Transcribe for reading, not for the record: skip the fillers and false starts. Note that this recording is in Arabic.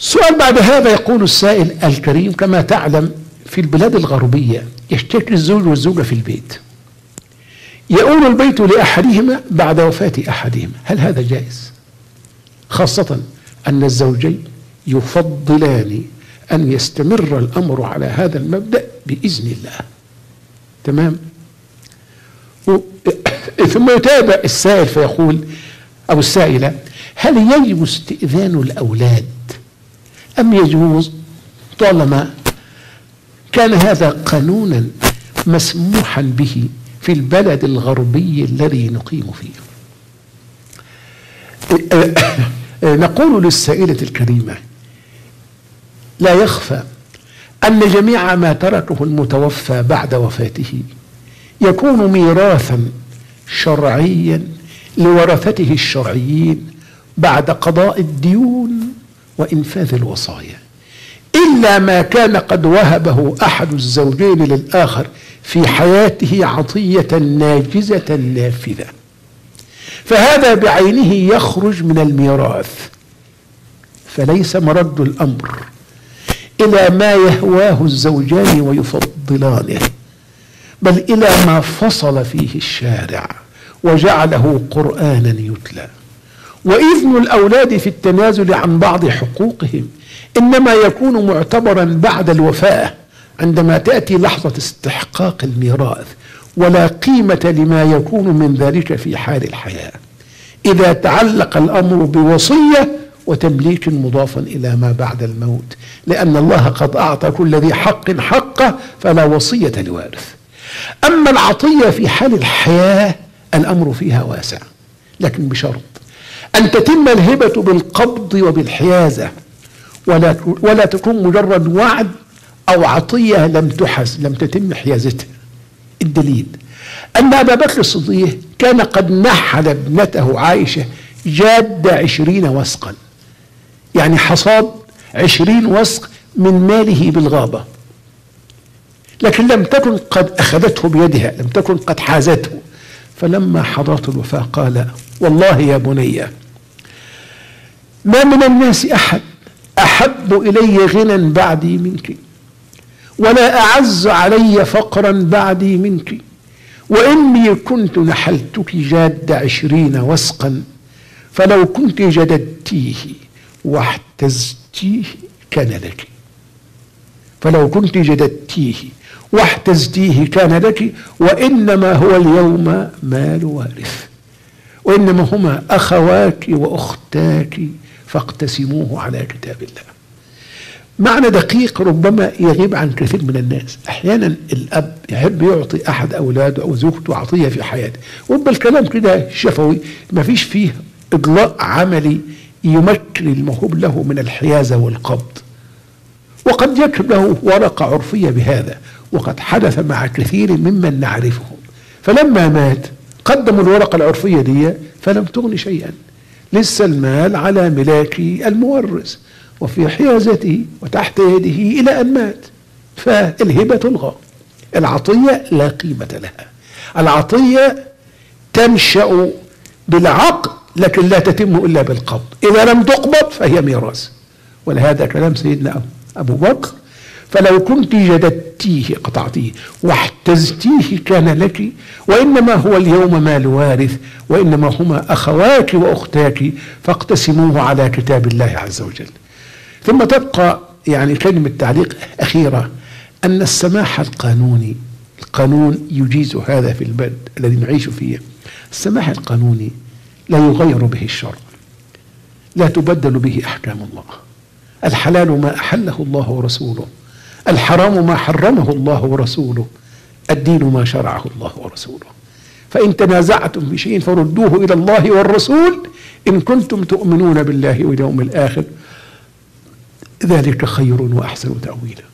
السؤال بعد هذا، يقول السائل الكريم: كما تعلم في البلاد الغربية يشترك الزوج والزوجة في البيت، يؤول البيت لأحدهما بعد وفاة أحدهما، هل هذا جائز؟ خاصة أن الزوجين يفضلان أن يستمر الأمر على هذا المبدأ بإذن الله. تمام؟ ثم يتابع السائل فيقول أو السائلة: هل يجب استئذان الأولاد أم يجوز طالما كان هذا قانونا مسموحا به في البلد الغربي الذي نقيم فيه؟ نقول للسائلة الكريمة: لا يخفى أن جميع ما تركه المتوفى بعد وفاته يكون ميراثا شرعيا لورثته الشرعيين بعد قضاء الديون وإنفاذ الوصايا، إلا ما كان قد وهبه أحد الزوجين للآخر في حياته عطية ناجزة نافذة، فهذا بعينه يخرج من الميراث. فليس مرد الأمر إلى ما يهواه الزوجان ويفضلانه، بل إلى ما فصل فيه الشارع وجعله قرآنا يتلى. وإذن الأولاد في التنازل عن بعض حقوقهم إنما يكون معتبرا بعد الوفاة عندما تأتي لحظة استحقاق الميراث، ولا قيمة لما يكون من ذلك في حال الحياة إذا تعلق الأمر بوصية وتمليك مضافا إلى ما بعد الموت، لأن الله قد أعطى كل ذي حق حقه فلا وصية لوارث. أما العطية في حال الحياة الأمر فيها واسع، لكن بشرط أن تتم الهبة بالقبض وبالحيازة، ولا تكون مجرد وعد أو عطية لم تتم حيازتها. الدليل أن أبا بكر الصديق كان قد نحل ابنته عائشة جاد 20 وسقا، يعني حصاد 20 وسق من ماله بالغابة، لكن لم تكن قد أخذته بيدها، لم تكن قد حازته. فلما حضرت الوفاة قال: والله يا بني ما من الناس أحد أحب إلي غنى بعدي منك، ولا أعز علي فقرا بعدي منك، وإني كنت نحلتك جاد 20 وسقا، فلو كنت جددتيه واحتزتيه كان لك، فلو كنت جددتيه واحتزتيه كان لك، وإنما هو اليوم مال وارث، وإنما هما أخواك وأختاك فاقتسموه على كتاب الله. معنى دقيق ربما يغيب عن كثير من الناس. أحيانا الأب يحب يعطي أحد أولاده أو زوجته عطية في حياته، ويبقى الكلام كده شفوي، ما فيش فيه إجراء عملي يمكن الموهوب له من الحيازة والقبض، وقد يكتب له ورقة عرفية بهذا، وقد حدث مع كثير ممن نعرفهم. فلما مات قدموا الورقة العرفية دي فلم تغن شيئا، لسه المال على ملاك المورث وفي حيازته وتحت يده إلى أن مات، فالهبة تلغى. العطية لا قيمة لها، العطية تنشأ بالعقد لكن لا تتم إلا بالقبض، إذا لم تقبض فهي ميراث. ولهذا كلام سيدنا أبو بكر: فلو كنت جددتيه قطعتيه واحتزتيه كان لك، وإنما هو اليوم مال وارث، وإنما هما أخواك وأختاك فاقتسموه على كتاب الله عز وجل. ثم تبقى يعني كلمة تعليق أخيرة، أن السماح القانوني، القانون يجيز هذا في البلد الذي نعيش فيه، السماح القانوني لا يغير به الشرع، لا تبدل به أحكام الله. الحلال ما أحله الله ورسوله، الحرام ما حرمه الله ورسوله، الدين ما شرعه الله ورسوله. فإن تنازعتم في شيء فردوه إلى الله والرسول إن كنتم تؤمنون بالله واليوم الآخر، ذلك خير وأحسن تأويلا.